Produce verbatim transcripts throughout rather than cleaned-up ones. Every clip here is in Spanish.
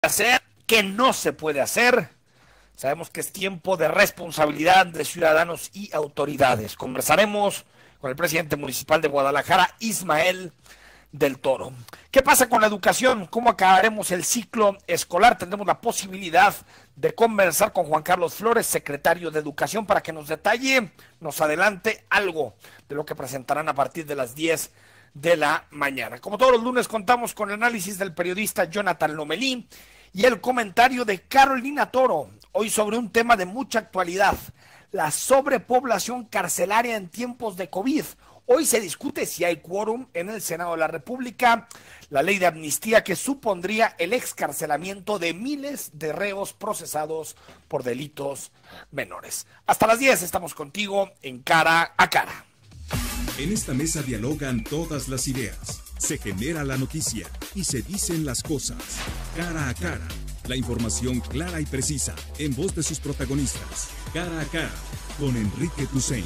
hacer, qué no se puede hacer. Sabemos que es tiempo de responsabilidad de ciudadanos y autoridades. Conversaremos con el presidente municipal de Guadalajara, Ismael del Toro. ¿Qué pasa con la educación? ¿Cómo acabaremos el ciclo escolar? Tendremos la posibilidad de conversar con Juan Carlos Flores, secretario de Educación, para que nos detalle, nos adelante algo de lo que presentarán a partir de las diez de la mañana. Como todos los lunes, contamos con el análisis del periodista Jonathan Lomelí y el comentario de Carolina Toro, hoy sobre un tema de mucha actualidad, la sobrepoblación carcelaria en tiempos de COVID. Hoy se discute si hay quórum en el Senado de la República, la ley de amnistía que supondría el excarcelamiento de miles de reos procesados por delitos menores. Hasta las diez estamos contigo en Cara a Cara. En esta mesa dialogan todas las ideas, se genera la noticia y se dicen las cosas. Cara a Cara, la información clara y precisa en voz de sus protagonistas. Cara a Cara, con Enrique Tusain.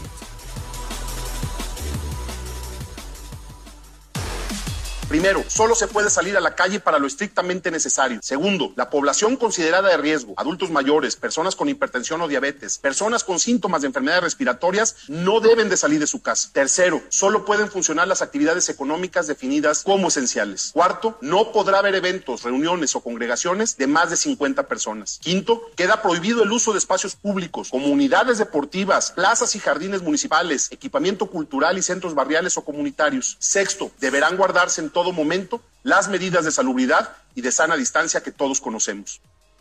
Primero, solo se puede salir a la calle para lo estrictamente necesario. Segundo, la población considerada de riesgo, adultos mayores, personas con hipertensión o diabetes, personas con síntomas de enfermedades respiratorias, no deben de salir de su casa. Tercero, solo pueden funcionar las actividades económicas definidas como esenciales. Cuarto, no podrá haber eventos, reuniones o congregaciones de más de cincuenta personas. Quinto, queda prohibido el uso de espacios públicos, como unidades deportivas, plazas y jardines municipales, equipamiento cultural y centros barriales o comunitarios. Sexto, deberán guardarse en todo momento las medidas de salubridad y de sana distancia que todos conocemos.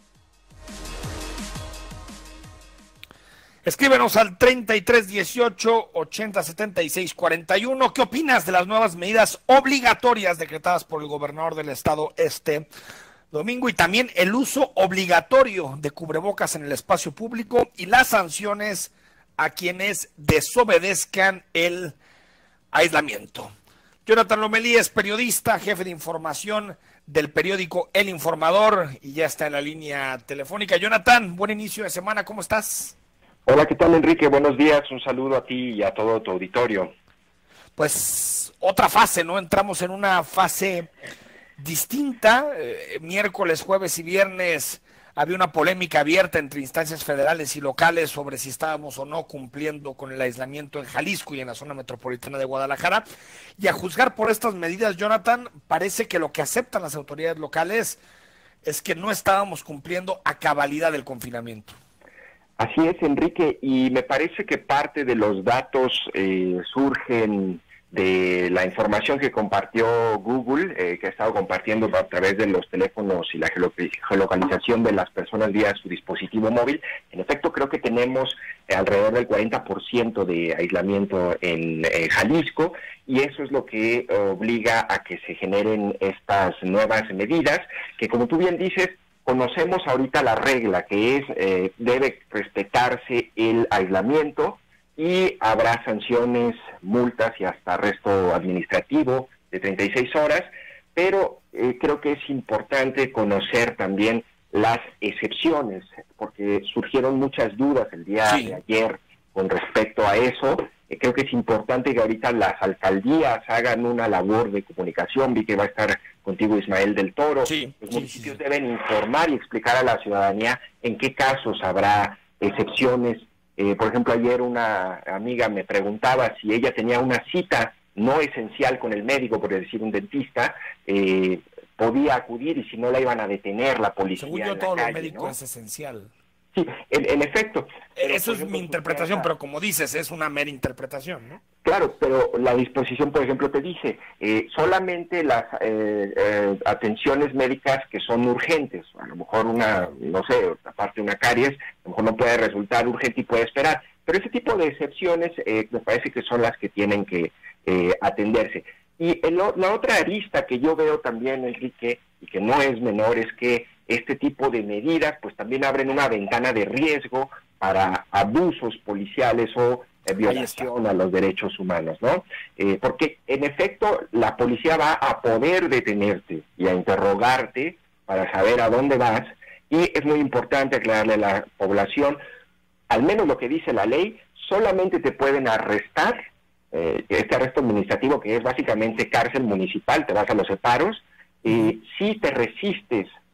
Escríbenos al treinta y tres dieciocho ochenta setenta y seis cuarenta y uno. ¿Qué opinas de las nuevas medidas obligatorias decretadas por el gobernador del estado este domingo y también el uso obligatorio de cubrebocas en el espacio público y las sanciones a quienes desobedezcan el aislamiento? Jonathan Lomelí es periodista, jefe de información del periódico El Informador y ya está en la línea telefónica. Jonathan, buen inicio de semana, ¿cómo estás? Hola, ¿qué tal, Enrique? Buenos días, un saludo a ti y a todo tu auditorio. Pues otra fase, ¿no? Entramos en una fase distinta. Eh, miércoles, jueves y viernes había una polémica abierta entre instancias federales y locales sobre si estábamos o no cumpliendo con el aislamiento en Jalisco y en la zona metropolitana de Guadalajara. Y a juzgar por estas medidas, Jonathan, parece que lo que aceptan las autoridades locales es que no estábamos cumpliendo a cabalidad el confinamiento. Así es, Enrique, y me parece que parte de los datos eh, surgen de la información que compartió Google, eh, que ha estado compartiendo a través de los teléfonos y la geolocalización de las personas vía su dispositivo móvil. En efecto, creo que tenemos eh, alrededor del cuarenta por ciento de aislamiento en eh, Jalisco, y eso es lo que obliga a que se generen estas nuevas medidas, que como tú bien dices, conocemos ahorita la regla, que es, eh, debe respetarse el aislamiento, y habrá sanciones, multas y hasta arresto administrativo de treinta y seis horas, pero eh, creo que es importante conocer también las excepciones, porque surgieron muchas dudas el día sí. de ayer con respecto a eso. Eh, creo que es importante que ahorita las alcaldías hagan una labor de comunicación. Vi que va a estar contigo Ismael del Toro. Sí, Los sí, municipios sí. deben informar y explicar a la ciudadanía en qué casos habrá excepciones. Eh, por ejemplo, ayer una amiga me preguntaba si ella tenía una cita no esencial con el médico, por decir un dentista, eh, podía acudir y si no la iban a detener la policía. Según yo, en todo la lo calle, médico ¿no? es esencial. Sí, en, en efecto. Pero, Eso es ejemplo, mi interpretación, esa... pero como dices, es una mera interpretación, ¿no? Claro, pero la disposición, por ejemplo, te dice, eh, solamente las eh, eh, atenciones médicas que son urgentes, a lo mejor una, no sé, aparte una caries, a lo mejor no puede resultar urgente y puede esperar, pero ese tipo de excepciones eh, me parece que son las que tienen que eh, atenderse. Y el, la otra arista que yo veo también, Enrique, y que no es menor, es que este tipo de medidas pues también abren una ventana de riesgo para abusos policiales o eh, violación a los derechos humanos, ¿no? Eh, porque en efecto la policía va a poder detenerte y a interrogarte para saber a dónde vas, y es muy importante aclararle a la población, al menos lo que dice la ley, solamente te pueden arrestar, eh, este arresto administrativo que es básicamente cárcel municipal, te vas a los separos, eh, si te resistes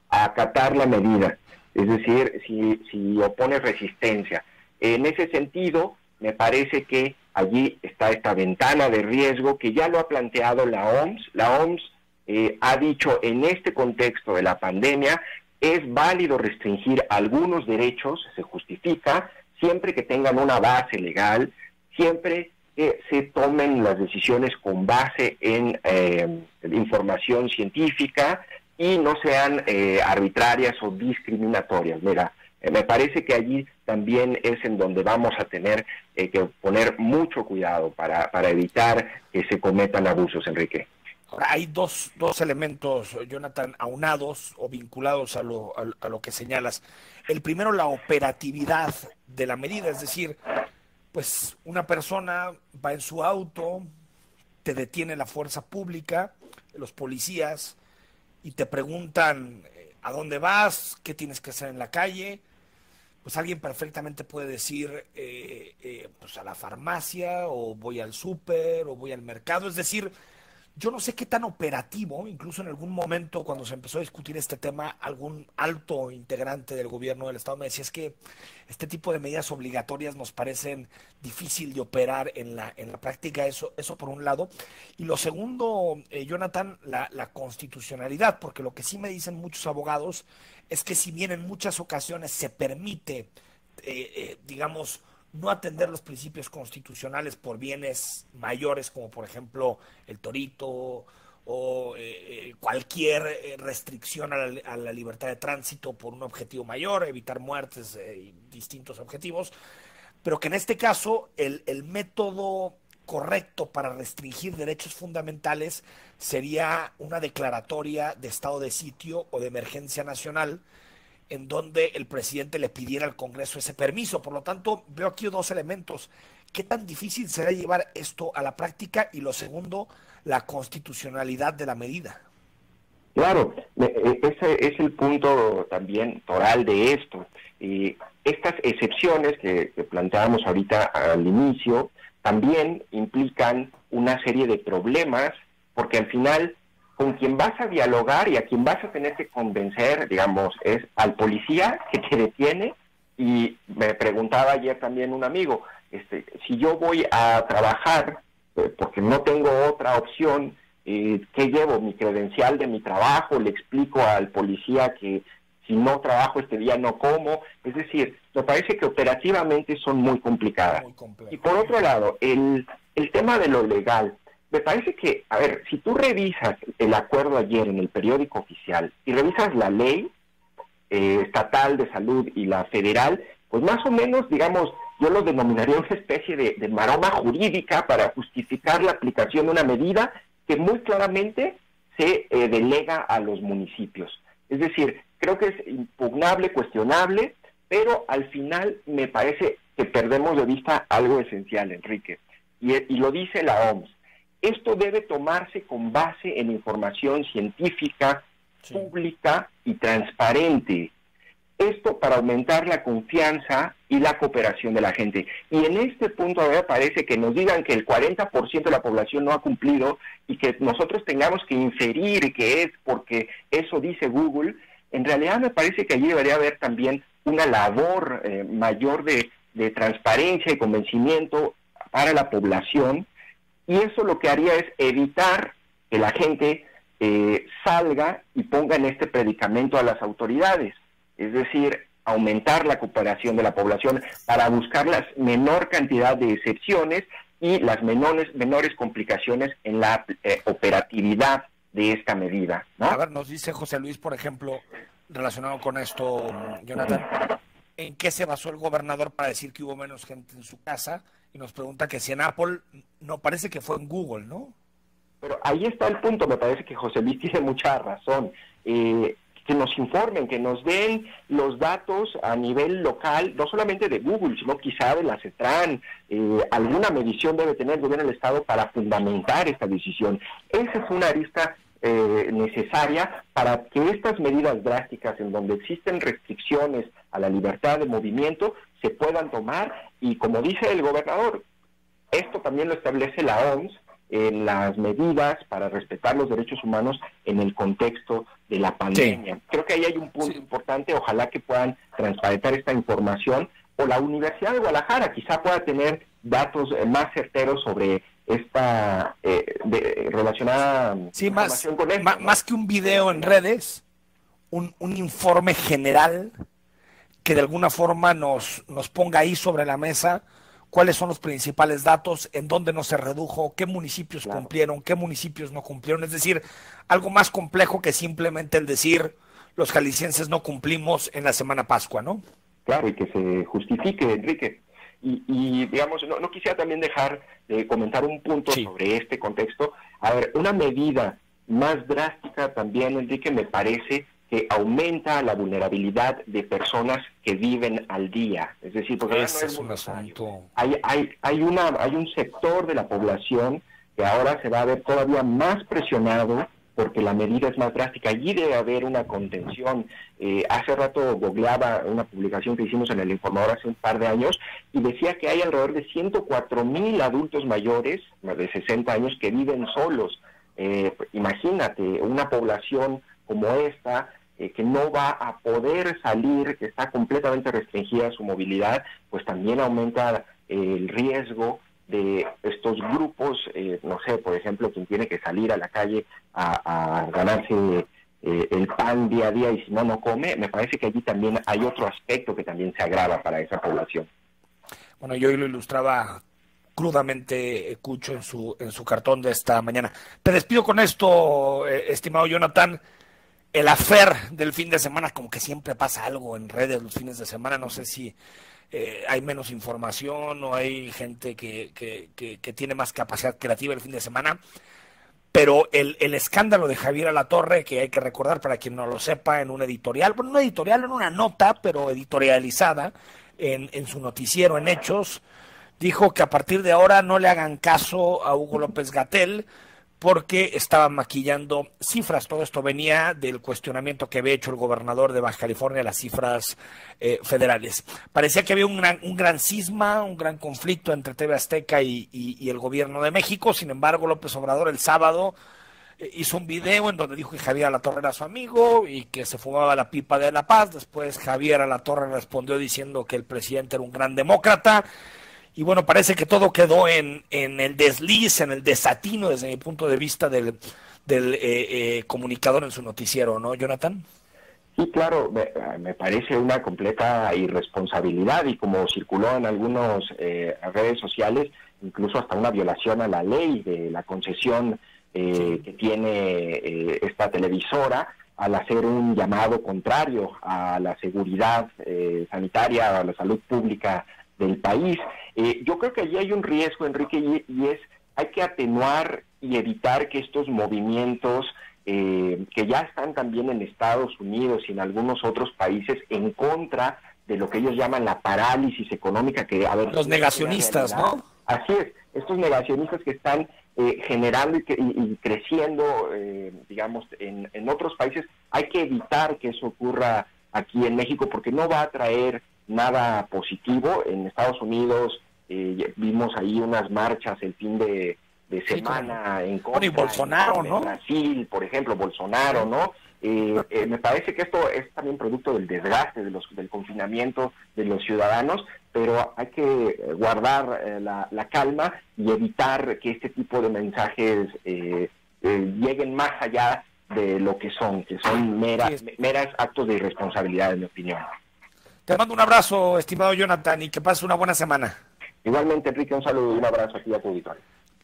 a acatar la medida, es decir, si, si opone resistencia. En ese sentido, me parece que allí está esta ventana de riesgo que ya lo ha planteado la O M S. La O M S eh, ha dicho en este contexto de la pandemia es válido restringir algunos derechos, se justifica, siempre que tengan una base legal, siempre que se tomen las decisiones con base en eh, información científica y no sean eh, arbitrarias o discriminatorias. Mira, eh, me parece que allí también es en donde vamos a tener eh, que poner mucho cuidado para, para evitar que se cometan abusos, Enrique. Ahora, hay dos, dos elementos, Jonathan, aunados o vinculados a lo, a, a lo que señalas. El primero, la operatividad de la medida, es decir, pues una persona va en su auto, te detiene la fuerza pública, los policías, y te preguntan a dónde vas, qué tienes que hacer en la calle. Pues alguien perfectamente puede decir, eh, eh, pues a la farmacia, o voy al súper, o voy al mercado. Es decir, yo no sé qué tan operativo, incluso en algún momento cuando se empezó a discutir este tema, algún alto integrante del gobierno del Estado me decía, es que este tipo de medidas obligatorias nos parecen difícil de operar en la, en la práctica, eso, eso por un lado. Y lo segundo, eh, Jonathan, la, la constitucionalidad, porque lo que sí me dicen muchos abogados es que si bien en muchas ocasiones se permite, eh, eh, digamos, no atender los principios constitucionales por bienes mayores, como por ejemplo el torito o eh, cualquier restricción a la, a la libertad de tránsito por un objetivo mayor, evitar muertes eh, y distintos objetivos, pero que en este caso el, el método correcto para restringir derechos fundamentales sería una declaratoria de estado de sitio o de emergencia nacional, en donde el presidente le pidiera al Congreso ese permiso. Por lo tanto, veo aquí dos elementos. ¿Qué tan difícil será llevar esto a la práctica? Y lo segundo, la constitucionalidad de la medida. Claro, ese es el punto también toral de esto. Y estas excepciones que, que planteábamos ahorita al inicio también implican una serie de problemas, porque al final con quien vas a dialogar y a quien vas a tener que convencer, digamos, es al policía que te detiene. Y me preguntaba ayer también un amigo, este, si yo voy a trabajar, eh, porque no tengo otra opción, eh, ¿qué llevo? ¿Mi credencial de mi trabajo? ¿Le explico al policía que si no trabajo este día no como? Es decir, me parece que operativamente son muy complicadas. Muy y por otro lado, el, el tema de lo legal, me parece que, a ver, si tú revisas el acuerdo ayer en el periódico oficial y revisas la ley eh, estatal de salud y la federal, pues más o menos, digamos, yo lo denominaría una especie de, de maroma jurídica para justificar la aplicación de una medida que muy claramente se eh, delega a los municipios. Es decir, creo que es impugnable, cuestionable, pero al final me parece que perdemos de vista algo esencial, Enrique, y, y lo dice la O M S. Esto debe tomarse con base en información científica, sí, pública y transparente. Esto para aumentar la confianza y la cooperación de la gente. Y en este punto, a ver, parece que nos digan que el cuarenta por ciento de la población no ha cumplido y que nosotros tengamos que inferir que es porque eso dice Google. En realidad me parece que allí debería haber también una labor eh, mayor de, de transparencia y convencimiento para la población. Y eso lo que haría es evitar que la gente eh, salga y ponga en este predicamento a las autoridades. Es decir, aumentar la cooperación de la población para buscar la menor cantidad de excepciones y las menores, menores complicaciones en la eh, operatividad de esta medida, ¿no? A ver, nos dice José Luis, por ejemplo, relacionado con esto, Jonathan, ¿en qué se basó el gobernador para decir que hubo menos gente en su casa? Y nos pregunta que si en Apple, no, parece que fue en Google, ¿no? Pero ahí está el punto, me parece que José Luis tiene mucha razón. Eh, que nos informen, que nos den los datos a nivel local, no solamente de Google, sino quizá de la CETRAN, eh, alguna medición debe tener el gobierno del Estado para fundamentar esta decisión. Esa es una arista eh, necesaria para que estas medidas drásticas en donde existen restricciones a la libertad de movimiento se puedan tomar y, como dice el gobernador, esto también lo establece la O M S, en las medidas para respetar los derechos humanos en el contexto de la pandemia. Sí. Creo que ahí hay un punto Sí. importante, ojalá que puedan transparentar esta información, o la Universidad de Guadalajara quizá pueda tener datos eh, más certeros sobre esta eh, de, relacionada Sí, más, información con esto, más, ¿no? más que un video en redes, un, un informe general que de alguna forma nos, nos ponga ahí sobre la mesa cuáles son los principales datos, en dónde no se redujo, qué municipios Claro. cumplieron, qué municipios no cumplieron. Es decir, algo más complejo que simplemente el decir los jaliscienses no cumplimos en la semana Pascua, ¿no? Claro, y que se justifique, Enrique. Y, y digamos, no, no quisiera también dejar de comentar un punto Sí. sobre este contexto. A ver, una medida más drástica también, Enrique, me parece que aumenta la vulnerabilidad de personas que viven al día. Es decir, porque ahora no Ese es es un voluntario. asunto. Hay, hay, hay, una, hay un sector de la población que ahora se va a ver todavía más presionado porque la medida es más drástica. Allí debe haber una contención. Eh, hace rato googleaba una publicación que hicimos en El Informador hace un par de años y decía que hay alrededor de ciento cuatro mil adultos mayores, más de sesenta años, que viven solos. Eh, imagínate, una población como esta, eh, que no va a poder salir, que está completamente restringida su movilidad, pues también aumenta eh, el riesgo de estos grupos, eh, no sé, por ejemplo, quien tiene que salir a la calle a, a ganarse eh, el pan día a día y si no, no come. Me parece que allí también hay otro aspecto que también se agrava para esa población. Bueno, yo hoy lo ilustraba crudamente Cucho en su, en su cartón de esta mañana. Te despido con esto, eh, estimado Jonathan. El afer del fin de semana, como que siempre pasa algo en redes los fines de semana, no sé si eh, hay menos información o hay gente que, que, que, que tiene más capacidad creativa el fin de semana, pero el, el escándalo de Javier Alatorre, que hay que recordar para quien no lo sepa, en un editorial, bueno, no editorial, en una nota, pero editorializada en, en su noticiero en Hechos, dijo que a partir de ahora no le hagan caso a Hugo López-Gatell porque estaba maquillando cifras. Todo esto venía del cuestionamiento que había hecho el gobernador de Baja California a las cifras eh, federales. Parecía que había un gran, un gran cisma, un gran conflicto entre T V Azteca y, y, y el gobierno de México. Sin embargo, López Obrador el sábado eh, hizo un video en donde dijo que Javier Alatorre era su amigo y que se fumaba la pipa de la paz. Después Javier Alatorre respondió diciendo que el presidente era un gran demócrata. Y bueno, parece que todo quedó en, en el desliz, en el desatino desde mi punto de vista del, del eh, eh, comunicador en su noticiero, ¿no, Jonathan? Sí, claro, me, me parece una completa irresponsabilidad y como circuló en algunas eh, redes sociales, incluso hasta una violación a la ley de la concesión eh, sí. que tiene eh, esta televisora al hacer un llamado contrario a la seguridad eh, sanitaria, a la salud pública del país. Eh, yo creo que allí hay un riesgo, Enrique, y, y es, hay que atenuar y evitar que estos movimientos eh, que ya están también en Estados Unidos y en algunos otros países en contra de lo que ellos llaman la parálisis económica, que a ver... Los negacionistas, ¿no? Así es, estos negacionistas que están eh, generando y, que, y, y creciendo, eh, digamos, en, en otros países, hay que evitar que eso ocurra aquí en México porque no va a traer nada positivo. En Estados Unidos eh, vimos ahí unas marchas el fin de, de semana sí, en contra. Bueno, y Bolsonaro, en, ¿no? En Brasil, por ejemplo, Bolsonaro, ¿no? Eh, eh, me parece que esto es también producto del desgaste, de los, del confinamiento de los ciudadanos, pero hay que guardar eh, la, la calma y evitar que este tipo de mensajes eh, eh, lleguen más allá de lo que son, que son meras, sí. meras actos de irresponsabilidad, en mi opinión. Te mando un abrazo, estimado Jonathan, y que pases una buena semana. Igualmente, Enrique, un saludo y un abrazo aquí a tu auditorio.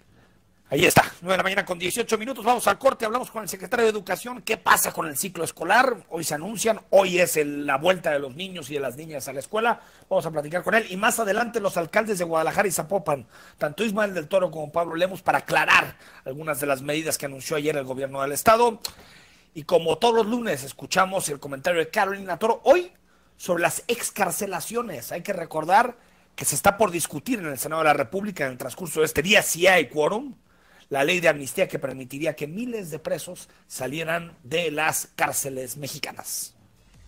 Ahí está, nueve de la mañana con dieciocho minutos, vamos al corte, hablamos con el secretario de Educación, ¿qué pasa con el ciclo escolar? Hoy se anuncian, hoy es el, la vuelta de los niños y de las niñas a la escuela, vamos a platicar con él, y más adelante los alcaldes de Guadalajara y Zapopan, tanto Ismael del Toro como Pablo Lemos, para aclarar algunas de las medidas que anunció ayer el gobierno del estado, y como todos los lunes escuchamos el comentario de Carolina Toro, hoy sobre las excarcelaciones. Hay que recordar que se está por discutir en el Senado de la República en el transcurso de este día, si hay quórum, la ley de amnistía que permitiría que miles de presos salieran de las cárceles mexicanas.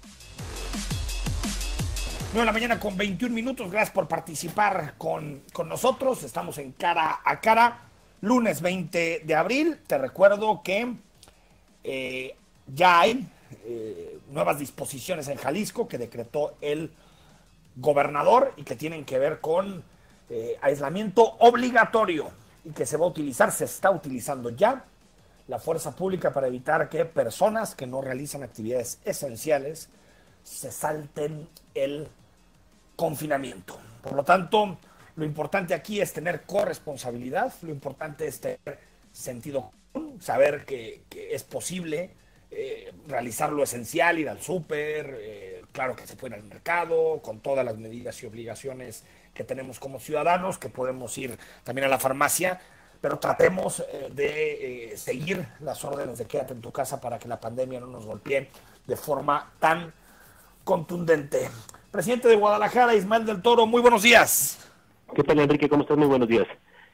nueve de la mañana con veintiún minutos, gracias por participar con, con nosotros, estamos en Cara a Cara, lunes veinte de abril, te recuerdo que eh, ya hay eh, nuevas disposiciones en Jalisco que decretó el gobernador y que tienen que ver con eh, aislamiento obligatorio y que se va a utilizar, se está utilizando ya la fuerza pública para evitar que personas que no realizan actividades esenciales se salten el confinamiento. Por lo tanto, lo importante aquí es tener corresponsabilidad, lo importante es tener sentido común, saber que, que es posible eh, realizar lo esencial, ir al súper, eh, claro que se puede ir al mercado, con todas las medidas y obligaciones que tenemos como ciudadanos, que podemos ir también a la farmacia, pero tratemos eh, de eh, seguir las órdenes de quédate en tu casa para que la pandemia no nos golpee de forma tan contundente. Presidente de Guadalajara, Ismael del Toro, muy buenos días. ¿Qué tal, Enrique? ¿Cómo estás? Muy buenos días.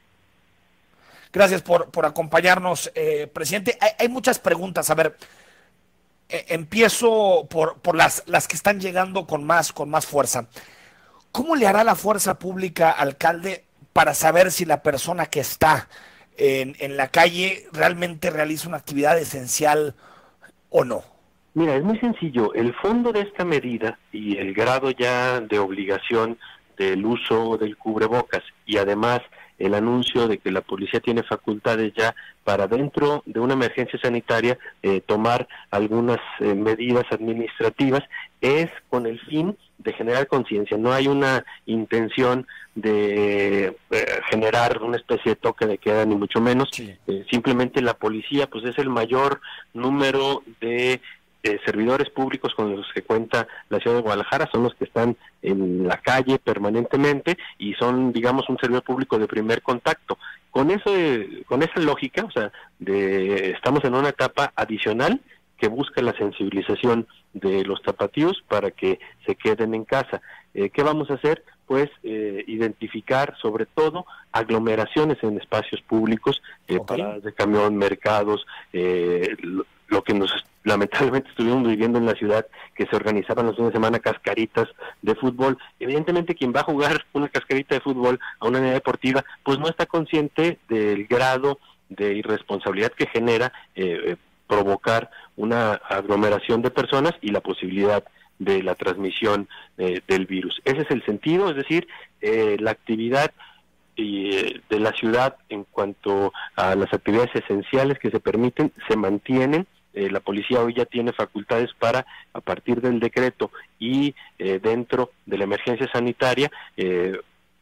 Gracias por, por acompañarnos, eh, presidente. Hay, hay muchas preguntas. A ver, eh, empiezo por, por las, las que están llegando con más, con más fuerza. ¿Cómo le hará la fuerza pública, alcalde, para saber si la persona que está en, en la calle realmente realiza una actividad esencial o no? Mira, es muy sencillo. El fondo de esta medida y el grado ya de obligación del uso del cubrebocas y además el anuncio de que la policía tiene facultades ya para dentro de una emergencia sanitaria eh, tomar algunas eh, medidas administrativas es con el fin de generar conciencia. No hay una intención de eh, generar una especie de toque de queda, ni mucho menos. Sí. Eh, simplemente la policía pues es el mayor número de Eh, servidores públicos con los que cuenta la ciudad de Guadalajara, son los que están en la calle permanentemente y son, digamos, un servidor público de primer contacto. Con eso, de, con esa lógica, o sea, de estamos en una etapa adicional que busca la sensibilización de los tapatíos para que se queden en casa. Eh, ¿Qué vamos a hacer? Pues eh, identificar sobre todo aglomeraciones en espacios públicos, eh, okay. paradas de camión, mercados, eh, lo, lo que nos lamentablemente estuvimos viviendo en la ciudad, que se organizaban los fines de semana cascaritas de fútbol. Evidentemente quien va a jugar una cascarita de fútbol a una unidad deportiva, pues no está consciente del grado de irresponsabilidad que genera eh, provocar una aglomeración de personas y la posibilidad de la transmisión eh, del virus. Ese es el sentido, es decir, eh, la actividad y, eh, de la ciudad en cuanto a las actividades esenciales que se permiten se mantienen. Eh, la policía hoy ya tiene facultades para, a partir del decreto y eh, dentro de la emergencia sanitaria, eh,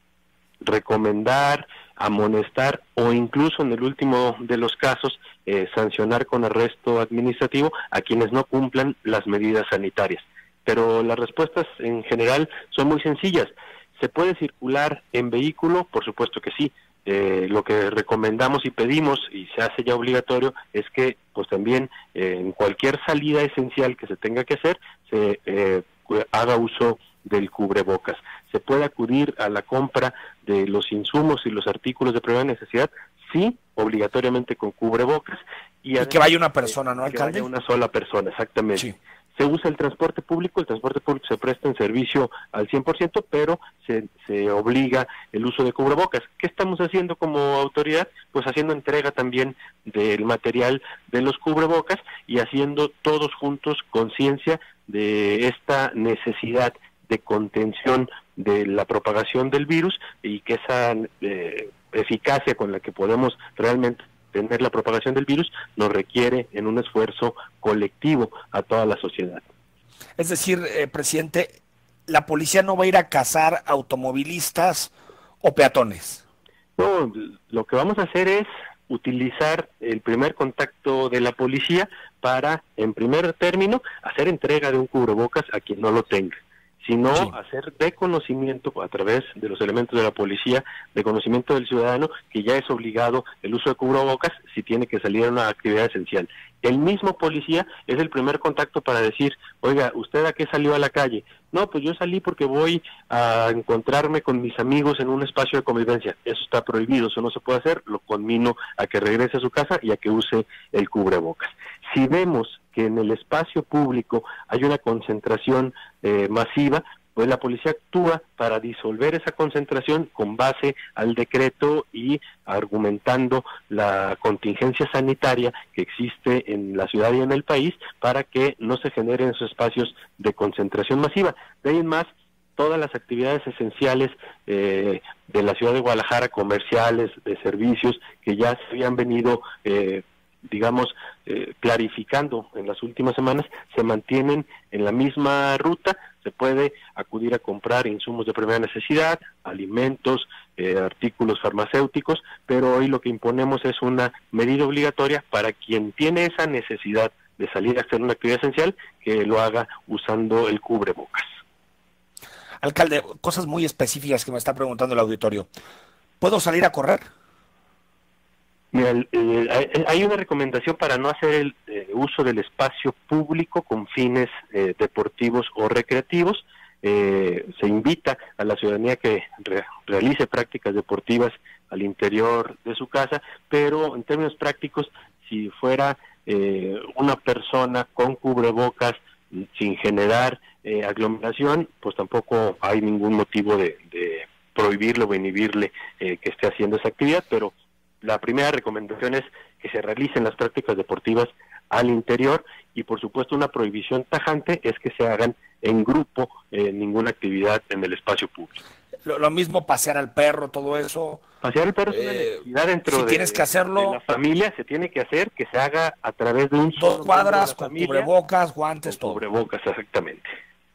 recomendar, amonestar o incluso en el último de los casos, eh, sancionar con arresto administrativo a quienes no cumplan las medidas sanitarias. Pero las respuestas en general son muy sencillas. ¿Se puede circular en vehículo? Por supuesto que sí. Eh, lo que recomendamos y pedimos y se hace ya obligatorio es que pues también eh, en cualquier salida esencial que se tenga que hacer se eh, haga uso del cubrebocas. Se puede acudir a la compra de los insumos y los artículos de primera necesidad, sí, obligatoriamente con cubrebocas. Y, y que vaya una persona, ¿no, alcalde? Que vaya una sola persona, exactamente. Sí. Se usa el transporte público, el transporte público se presta en servicio al cien por ciento, pero se, se obliga el uso de cubrebocas. ¿Qué estamos haciendo como autoridad? Pues haciendo entrega también del material de los cubrebocas y haciendo todos juntos conciencia de esta necesidad de contención de la propagación del virus y que esa eh, eficacia con la que podemos realmente tener la propagación del virus nos requiere en un esfuerzo colectivo a toda la sociedad. Es decir, eh, presidente, ¿la policía no va a ir a cazar automovilistas o peatones? No, lo que vamos a hacer es utilizar el primer contacto de la policía para, en primer término, hacer entrega de un cubrebocas a quien no lo tenga, sino sí. hacer de conocimiento a través de los elementos de la policía, de conocimiento del ciudadano, que ya es obligado el uso de cubrebocas si tiene que salir a una actividad esencial. El mismo policía es el primer contacto para decir, oiga, ¿usted a qué salió a la calle? No, pues yo salí porque voy a encontrarme con mis amigos en un espacio de convivencia. Eso está prohibido, eso no se puede hacer, lo conmino a que regrese a su casa y a que use el cubrebocas. Si vemos que en el espacio público hay una concentración eh, masiva, pues la policía actúa para disolver esa concentración con base al decreto y argumentando la contingencia sanitaria que existe en la ciudad y en el país para que no se generen esos espacios de concentración masiva. De ahí en más, todas las actividades esenciales eh, de la ciudad de Guadalajara, comerciales, de servicios, que ya se habían venido eh, digamos, eh, clarificando en las últimas semanas, se mantienen en la misma ruta. Se puede acudir a comprar insumos de primera necesidad, alimentos, eh, artículos farmacéuticos, pero hoy lo que imponemos es una medida obligatoria para quien tiene esa necesidad de salir a hacer una actividad esencial, que lo haga usando el cubrebocas. Alcalde, cosas muy específicas que me está preguntando el auditorio. ¿Puedo salir a correr? Mira, el, el, hay una recomendación para no hacer el eh, uso del espacio público con fines eh, deportivos o recreativos. Eh, se invita a la ciudadanía que re, realice prácticas deportivas al interior de su casa, pero en términos prácticos, si fuera eh, una persona con cubrebocas sin generar eh, aglomeración, pues tampoco hay ningún motivo de, de prohibirle o inhibirle eh, que esté haciendo esa actividad, pero la primera recomendación es que se realicen las prácticas deportivas al interior y, por supuesto, una prohibición tajante es que se hagan en grupo, eh, ninguna actividad en el espacio público. Lo, lo mismo pasear al perro, todo eso. Pasear al perro es una eh, necesidad dentro si de, tienes que hacerlo, de la familia, se tiene que hacer, que se haga a través de un dos solo cuadras, con familia, cubrebocas, guantes, con todo. Cubrebocas, exactamente.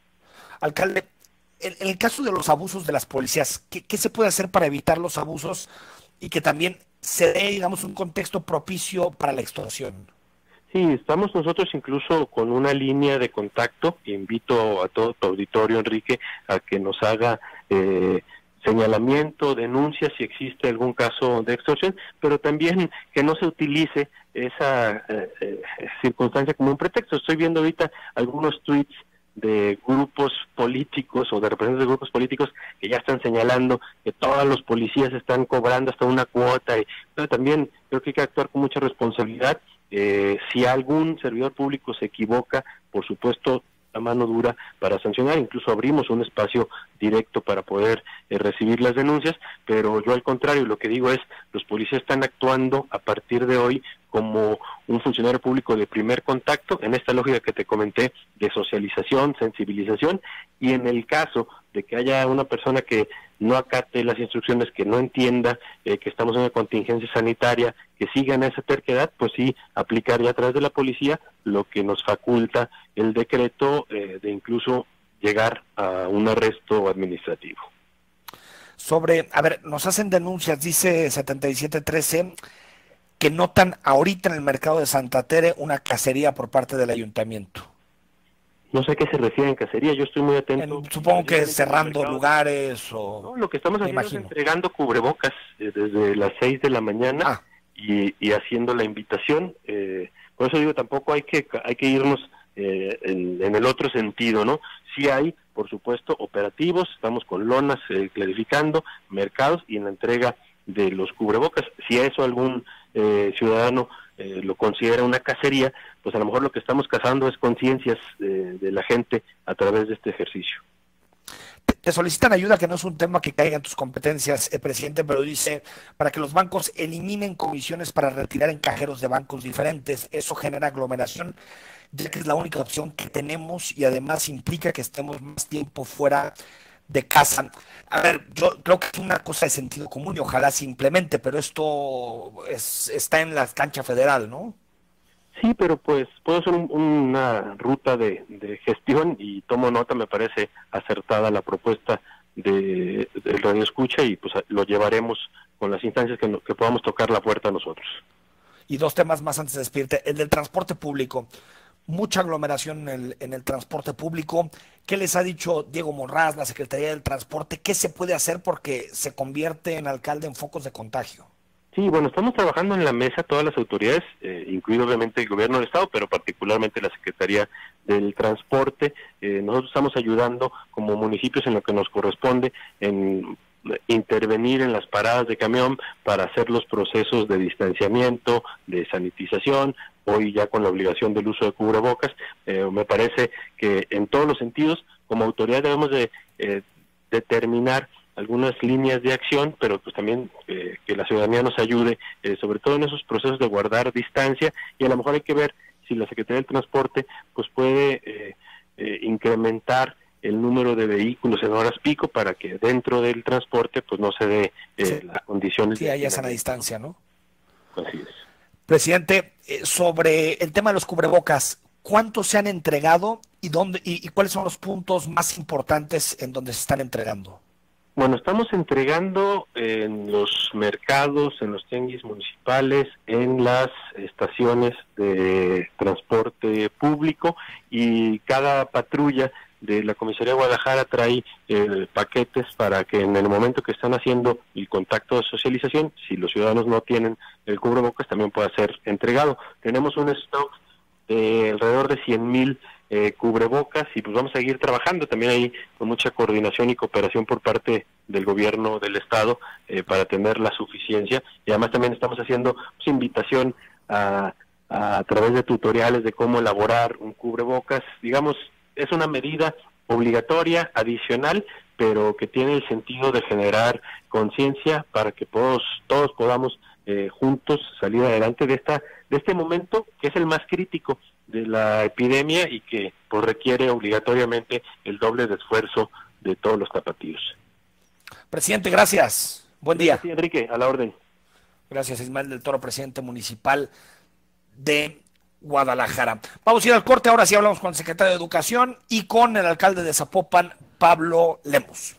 Alcalde, en, en el caso de los abusos de las policías, ¿qué, qué se puede hacer para evitar los abusos y que también se dé, digamos, un contexto propicio para la extorsión? Sí, estamos nosotros incluso con una línea de contacto. Invito a todo tu auditorio, Enrique, a que nos haga eh, señalamiento, denuncia si existe algún caso de extorsión, pero también que no se utilice esa eh, eh, circunstancia como un pretexto. Estoy viendo ahorita algunos tweets de grupos políticos o de representantes de grupos políticos que ya están señalando que todos los policías están cobrando hasta una cuota, y pero también creo que hay que actuar con mucha responsabilidad. Eh, si algún servidor público se equivoca, por supuesto, la mano dura para sancionar. Incluso abrimos un espacio directo para poder eh, recibir las denuncias, pero yo al contrario, lo que digo es, los policías están actuando a partir de hoy como un funcionario público de primer contacto, en esta lógica que te comenté de socialización, sensibilización, y en el caso de que haya una persona que no acate las instrucciones, que no entienda eh, que estamos en una contingencia sanitaria, que sigan esa terquedad, pues sí, aplicar ya a través de la policía lo que nos faculta el decreto eh, de incluso llegar a un arresto administrativo. Sobre, a ver, nos hacen denuncias, dice setenta y siete trece, que notan ahorita en el mercado de Santa Tere una cacería por parte del ayuntamiento. No sé a qué se refiere en cacería, yo estoy muy atento. En, supongo que cerrando lugares o... No, lo que estamos haciendo es entregando cubrebocas eh, desde las seis de la mañana ah. y, y haciendo la invitación. Eh, por eso digo, tampoco hay que hay que irnos eh, en, en el otro sentido, ¿no? Sí hay, por supuesto, operativos, estamos con lonas eh, clarificando, mercados y en la entrega de los cubrebocas. Si a eso algún eh, ciudadano eh, lo considera una cacería, pues a lo mejor lo que estamos cazando es conciencias eh, de la gente a través de este ejercicio. Te solicitan ayuda, que no es un tema que caiga en tus competencias, eh, presidente, pero dice, para que los bancos eliminen comisiones para retirar en cajeros de bancos diferentes. Eso genera aglomeración, ya que es la única opción que tenemos y además implica que estemos más tiempo fuera de casa. A ver, yo creo que es una cosa de sentido común y ojalá se implemente, pero esto es, está en la cancha federal, ¿no? Sí, pero pues puedo hacer un, una ruta de, de gestión y tomo nota, me parece acertada la propuesta de, de Radio Escucha y pues lo llevaremos con las instancias que, no, que podamos tocar la puerta nosotros. Y dos temas más antes de despedirte, el del transporte público. Mucha aglomeración en el, en el transporte público. ¿Qué les ha dicho Diego Monraz, la Secretaría del Transporte? ¿Qué se puede hacer porque se convierte en alcalde en focos de contagio? Sí, bueno, estamos trabajando en la mesa todas las autoridades, eh, incluido obviamente el gobierno del estado, pero particularmente la Secretaría del Transporte. Eh, nosotros estamos ayudando como municipios en lo que nos corresponde en intervenir en las paradas de camión para hacer los procesos de distanciamiento, de sanitización, hoy ya con la obligación del uso de cubrebocas. Eh, me parece que en todos los sentidos como autoridad debemos de eh, determinar algunas líneas de acción, pero pues también eh, que la ciudadanía nos ayude, eh, sobre todo en esos procesos de guardar distancia, y a lo mejor hay que ver si la Secretaría del Transporte pues puede eh, eh, incrementar el número de vehículos en horas pico para que dentro del transporte pues no se dé eh, sí. las condiciones. Sí, de haya sana distancia, ¿no? Así es. Presidente, eh, sobre el tema de los cubrebocas, ¿cuántos se han entregado y dónde y, y cuáles son los puntos más importantes en donde se están entregando? Bueno, estamos entregando en los mercados, en los tianguis municipales, en las estaciones de transporte público, y cada patrulla de la Comisaría de Guadalajara trae eh, paquetes para que en el momento que están haciendo el contacto de socialización, si los ciudadanos no tienen el cubrebocas, también pueda ser entregado. Tenemos un stock de alrededor de cien mil eh, cubrebocas, y pues vamos a seguir trabajando también ahí con mucha coordinación y cooperación por parte del gobierno del estado eh, para tener la suficiencia, y además también estamos haciendo pues, invitación a, a, a través de tutoriales de cómo elaborar un cubrebocas. Digamos, es una medida obligatoria, adicional, pero que tiene el sentido de generar conciencia para que todos, todos podamos eh, juntos salir adelante de esta de este momento que es el más crítico de la epidemia y que pues requiere obligatoriamente el doble de esfuerzo de todos los tapatíos. Presidente, gracias. Buen día. Sí, Enrique, a la orden. Gracias, Ismael del Toro, presidente municipal de Guadalajara. Vamos a ir al corte, ahora sí hablamos con el secretario de Educación y con el alcalde de Zapopan, Pablo Lemos.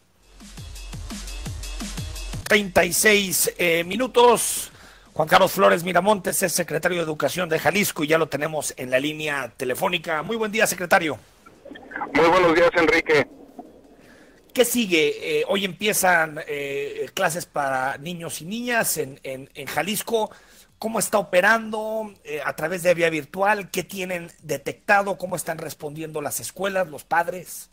treinta y seis eh, minutos. Juan Carlos Flores Miramontes es secretario de Educación de Jalisco y ya lo tenemos en la línea telefónica. Muy buen día, secretario. Muy buenos días, Enrique. ¿Qué sigue? Eh, hoy empiezan eh, clases para niños y niñas en, en, en Jalisco. ¿Cómo está operando eh, a través de vía virtual? ¿Qué tienen detectado? ¿Cómo están respondiendo las escuelas, los padres?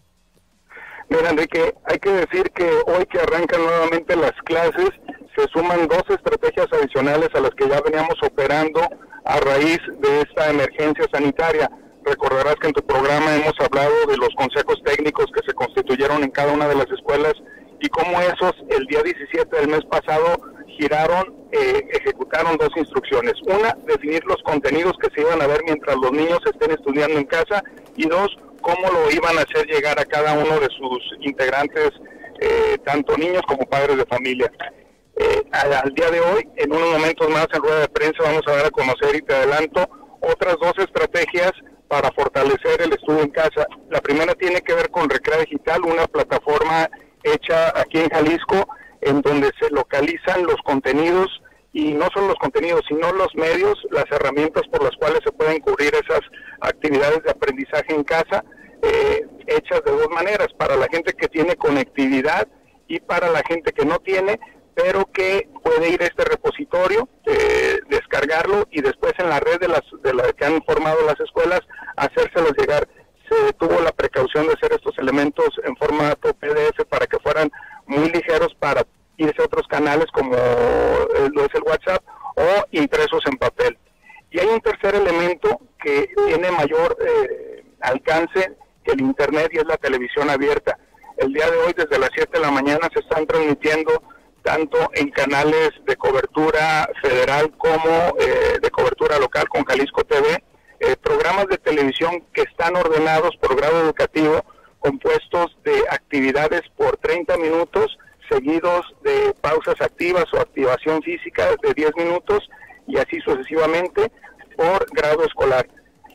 Mira, Enrique, hay que decir que hoy que arrancan nuevamente las clases, se suman dos estrategias adicionales a las que ya veníamos operando a raíz de esta emergencia sanitaria. Recordarás que en tu programa hemos hablado de los consejos técnicos que se constituyeron en cada una de las escuelas y cómo esos, el día diecisiete del mes pasado, giraron, eh, ejecutaron dos instrucciones. Una, definir los contenidos que se iban a ver mientras los niños estén estudiando en casa, y dos, cómo lo iban a hacer llegar a cada uno de sus integrantes, eh, tanto niños como padres de familia. Eh, al, al día de hoy, en unos momentos más en rueda de prensa, vamos a dar a conocer, y te adelanto, otras dos estrategias para fortalecer el estudio en casa. La primera tiene que ver con Recrea Digital, una plataforma hecha aquí en Jalisco, en donde se localizan los contenidos, y no solo los contenidos, sino los medios, las herramientas por las cuales se pueden cubrir esas actividades de aprendizaje en casa, eh, hechas de dos maneras, para la gente que tiene conectividad y para la gente que no tiene, pero que puede ir a este repositorio, eh, descargarlo y después en la red de las de la que han formado las escuelas, hacérselos llegar. Se tuvo la precaución de hacer estos elementos en formato P D F para que fueran muy ligeros para irse a otros canales como eh, lo es el WhatsApp, o impresos en papel. Y hay un tercer elemento que tiene mayor eh, alcance que el Internet, y es la televisión abierta. El día de hoy, desde las siete de la mañana, se están transmitiendo tanto en canales de cobertura federal como eh, de cobertura local con Jalisco T V, eh, programas de televisión que están ordenados por grado educativo, compuestos de actividades por treinta minutos, seguidos de pausas activas o activación física de diez minutos, y así sucesivamente por grado escolar.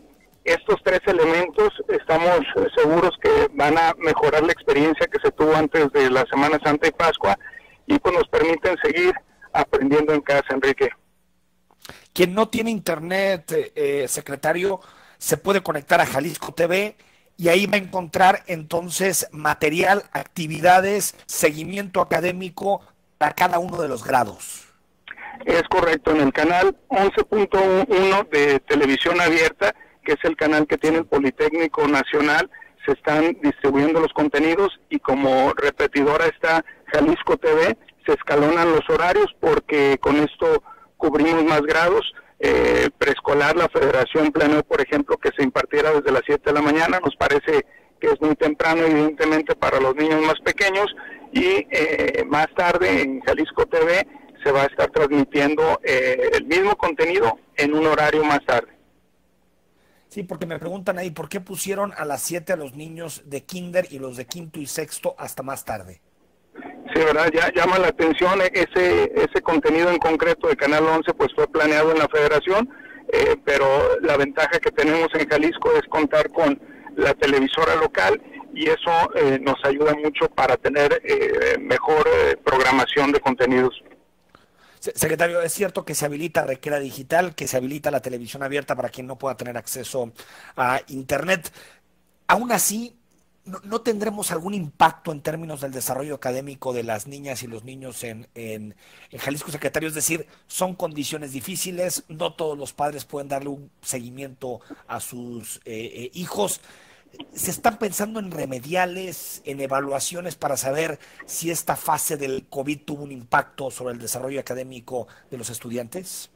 Estos tres elementos estamos seguros que van a mejorar la experiencia que se tuvo antes de la Semana Santa y Pascua, y pues nos permiten seguir aprendiendo en casa, Enrique. Quien no tiene internet, eh, secretario, se puede conectar a Jalisco T V y ahí va a encontrar entonces material, actividades, seguimiento académico para cada uno de los grados. Es correcto, en el canal once punto uno de Televisión Abierta, que es el canal que tiene el Politécnico Nacional, se están distribuyendo los contenidos, y como repetidora está Jalisco T V, se escalonan los horarios porque con esto cubrimos más grados. Eh, preescolar, la Federación planeó, por ejemplo, que se impartiera desde las siete de la mañana. Nos parece que es muy temprano evidentemente para los niños más pequeños, y eh, más tarde en Jalisco T V se va a estar transmitiendo eh, el mismo contenido en un horario más tarde. Sí, porque me preguntan ahí, ¿por qué pusieron a las siete a los niños de kinder y los de quinto y sexto hasta más tarde? Sí, verdad, ya llama la atención ese ese contenido en concreto de Canal once, pues fue planeado en la Federación, eh, pero la ventaja que tenemos en Jalisco es contar con la televisora local, y eso eh, nos ayuda mucho para tener eh, mejor eh, programación de contenidos. Secretario, ¿es cierto que se habilita Requera Digital, que se habilita la televisión abierta para quien no pueda tener acceso a Internet? Aún así, ¿no, no tendremos algún impacto en términos del desarrollo académico de las niñas y los niños en, en, en Jalisco, secretario? Es decir, son condiciones difíciles, no todos los padres pueden darle un seguimiento a sus eh, eh, hijos. ¿Se están pensando en remediales, en evaluaciones para saber si esta fase del COVID tuvo un impacto sobre el desarrollo académico de los estudiantes?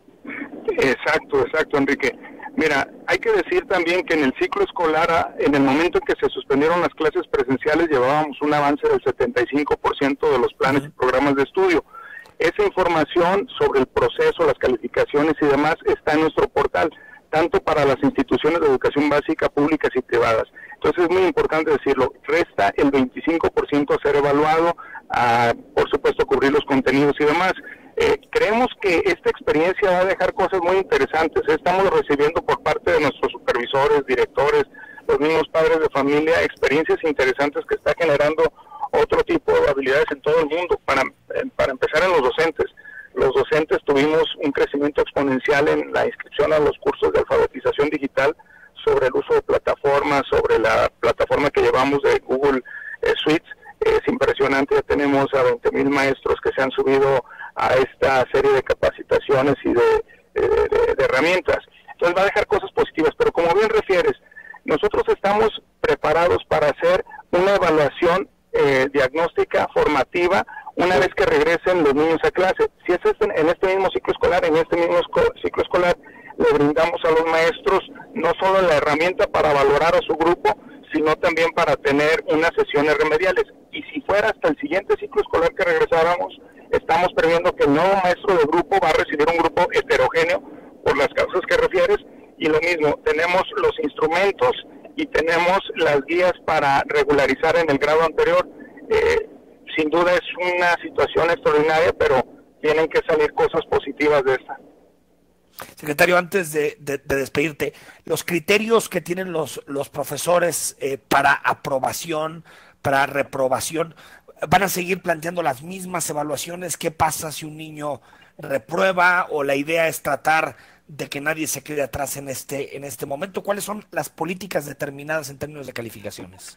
Exacto, exacto, Enrique. Mira, hay que decir también que en el ciclo escolar, en el momento en que se suspendieron las clases presenciales, llevábamos un avance del setenta y cinco por ciento de los planes uh-huh. y programas de estudio. Esa información sobre el proceso, las calificaciones y demás está en nuestro portal, tanto para las instituciones de educación básica, públicas y privadas. Entonces es muy importante decirlo, resta el veinticinco por ciento a ser evaluado, a, por supuesto, cubrir los contenidos y demás. Eh, creemos que esta experiencia va a dejar cosas muy interesantes. Estamos recibiendo por parte de nuestros supervisores, directores, los mismos padres de familia, experiencias interesantes que está generando otro tipo de habilidades en todo el mundo. Para, para empezar, en los docentes. Los docentes tuvimos un crecimiento exponencial en la inscripción a los cursos de alfabetización digital, sobre el uso de plataformas, sobre la plataforma que llevamos de Google eh, Suites. Es impresionante, ya tenemos a veinte mil maestros que se han subido a esta serie de capacitaciones y de, de, de, de herramientas. Entonces va a dejar cosas positivas, pero como bien refieres, nosotros estamos preparados para hacer una evaluación eh, diagnóstica, formativa, una vez que regresen los niños a clase. Si es este, en este mismo ciclo escolar, en este mismo ciclo escolar, le brindamos a los maestros no solo la herramienta para valorar a su grupo, sino también para tener unas sesiones remediales. Y si fuera hasta el siguiente ciclo escolar que regresáramos, estamos previendo que el nuevo maestro de grupo va a recibir un grupo heterogéneo por las causas que refieres, y lo mismo, tenemos los instrumentos y tenemos las guías para regularizar en el grado anterior. Eh, sin duda es una situación extraordinaria, pero tienen que salir cosas positivas de esta. Secretario, antes de, de, de despedirte, los criterios que tienen los, los profesores eh, para aprobación, para reprobación, ¿van a seguir planteando las mismas evaluaciones? ¿Qué pasa si un niño reprueba, o la idea es tratar de que nadie se quede atrás en este, en este momento? ¿Cuáles son las políticas determinadas en términos de calificaciones?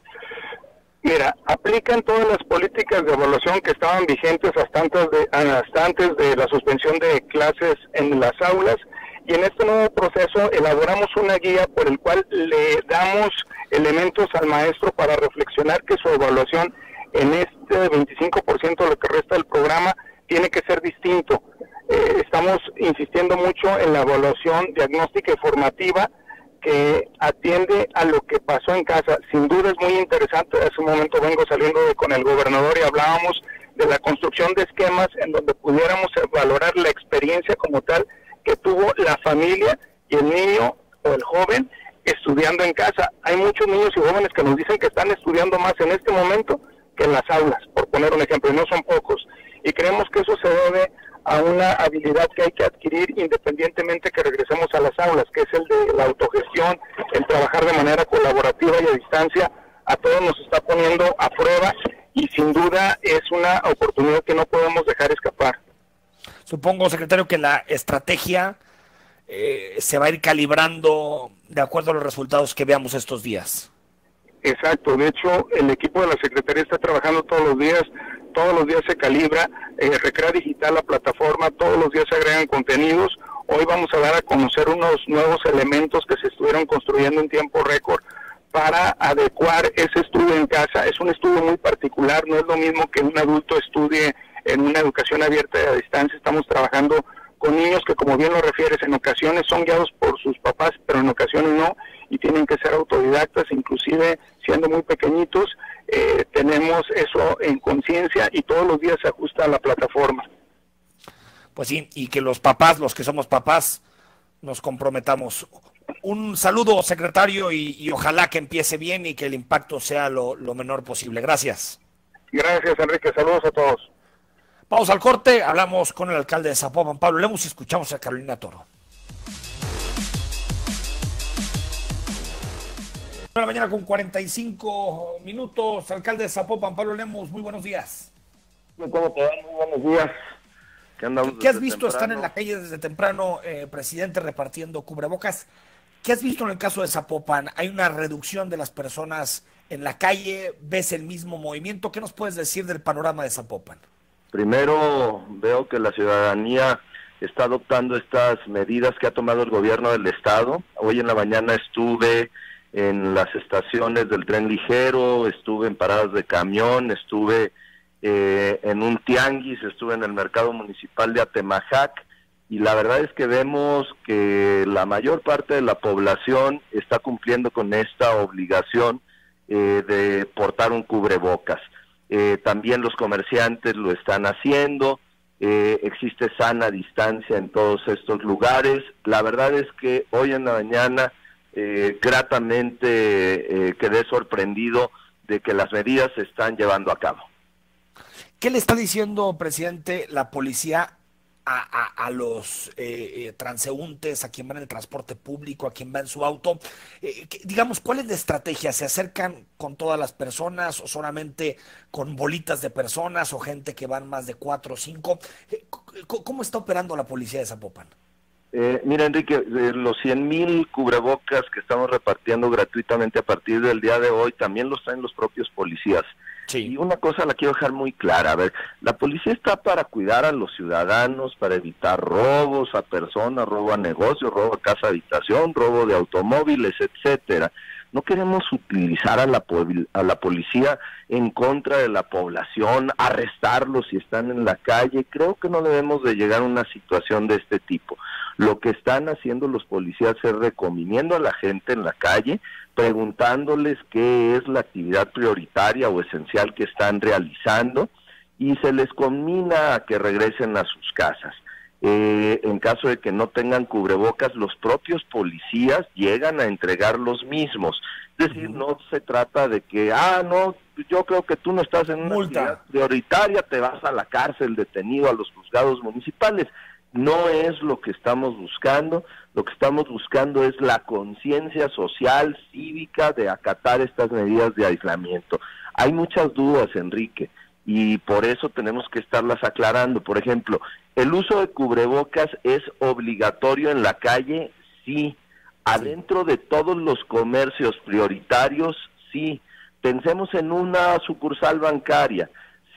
Mira, aplican todas las políticas de evaluación que estaban vigentes hasta antes de, hasta antes de la suspensión de clases en las aulas, y en este nuevo proceso elaboramos una guía por el cual le damos elementos al maestro para reflexionar que su evaluación en este veinticinco por ciento de lo que resta del programa tiene que ser distinto. Eh, estamos insistiendo mucho en la evaluación diagnóstica y formativa, que atiende a lo que pasó en casa. Sin duda es muy interesante. Hace un momento vengo saliendo de, con el gobernador, y hablábamos de la construcción de esquemas en donde pudiéramos valorar la experiencia como tal que tuvo la familia y el niño o el joven estudiando en casa. Hay muchos niños y jóvenes que nos dicen que están estudiando más en este momento que en las aulas, por poner un ejemplo, y no son pocos. Y creemos que eso se debe a una habilidad que hay que adquirir independientemente que regresemos a las aulas, que es el de la autogestión, el trabajar de manera colaborativa y a distancia. A todos nos está poniendo a prueba, y sin duda es una oportunidad que no podemos dejar escapar. Supongo, secretario, que la estrategia eh, se va a ir calibrando de acuerdo a los resultados que veamos estos días. Exacto, de hecho el equipo de la Secretaría está trabajando todos los días, todos los días se calibra, eh, Requera Digital, la plataforma, todos los días se agregan contenidos. Hoy vamos a dar a conocer unos nuevos elementos que se estuvieron construyendo en tiempo récord para adecuar ese estudio en casa. Es un estudio muy particular, no es lo mismo que un adulto estudie en una educación abierta y a distancia. Estamos trabajando con niños que, como bien lo refieres, en ocasiones son guiados por sus papás, pero en ocasiones no, y tienen que ser autodidactas. Inclusive siendo muy pequeñitos, eh, tenemos eso en conciencia y todos los días se ajusta a la plataforma. Pues sí, y que los papás, los que somos papás, nos comprometamos. Un saludo, secretario, y, y ojalá que empiece bien y que el impacto sea lo, lo menor posible. Gracias. Gracias, Enrique. Saludos a todos. Vamos al corte, hablamos con el alcalde de Zapopan, Pablo Lemus, y escuchamos a Carolina Toro. De la mañana con cuarenta y cinco minutos, alcalde de Zapopan, Pablo Lemus, muy buenos días. ¿Cómo te va? Muy buenos días. ¿Qué, ¿Qué has visto? Temprano? Están en la calle desde temprano, eh, presidente, repartiendo cubrebocas. ¿Qué has visto en el caso de Zapopan? ¿Hay una reducción de las personas en la calle? ¿Ves el mismo movimiento? ¿Qué nos puedes decir del panorama de Zapopan? Primero, veo que la ciudadanía está adoptando estas medidas que ha tomado el gobierno del estado. Hoy en la mañana estuve en las estaciones del tren ligero, estuve en paradas de camión, estuve eh, en un tianguis, estuve en el mercado municipal de Atemajac, y la verdad es que vemos que la mayor parte de la población está cumpliendo con esta obligación eh, de portar un cubrebocas. Eh, también los comerciantes lo están haciendo, eh, existe sana distancia en todos estos lugares. La verdad es que hoy en la mañana eh, gratamente eh, quedé sorprendido de que las medidas se están llevando a cabo. ¿Qué le está diciendo, presidente, la policía a, a, a los eh, eh, transeúntes, a quien va en el transporte público, a quien va en su auto? Eh, que, digamos, ¿cuál es la estrategia? ¿Se acercan con todas las personas o solamente con bolitas de personas o gente que van más de cuatro o cinco? Eh, ¿Cómo está operando la policía de Zapopan? Eh, mira, Enrique, de los cien mil cubrebocas que estamos repartiendo gratuitamente a partir del día de hoy, también los traen los propios policías. Sí. Y una cosa la quiero dejar muy clara, a ver, la policía está para cuidar a los ciudadanos, para evitar robos a personas, robo a negocios, robo a casa habitación, robo de automóviles, etcétera. No queremos utilizar a la, a la policía en contra de la población, arrestarlos si están en la calle. Creo que no debemos de llegar a una situación de este tipo. Lo que están haciendo los policías es recomiendo a la gente en la calle, preguntándoles qué es la actividad prioritaria o esencial que están realizando, y se les conmina a que regresen a sus casas. Eh, en caso de que no tengan cubrebocas, los propios policías llegan a entregar los mismos. Es decir, no se trata de que, ah, no, yo creo que tú no estás en una multa actividad prioritaria, te vas a la cárcel detenido, a los juzgados municipales. No es lo que estamos buscando. Lo que estamos buscando es la conciencia social, cívica, de acatar estas medidas de aislamiento. Hay muchas dudas, Enrique, y por eso tenemos que estarlas aclarando. Por ejemplo, ¿el uso de cubrebocas es obligatorio en la calle? Sí. ¿Adentro de todos los comercios prioritarios? Sí. Pensemos en una sucursal bancaria.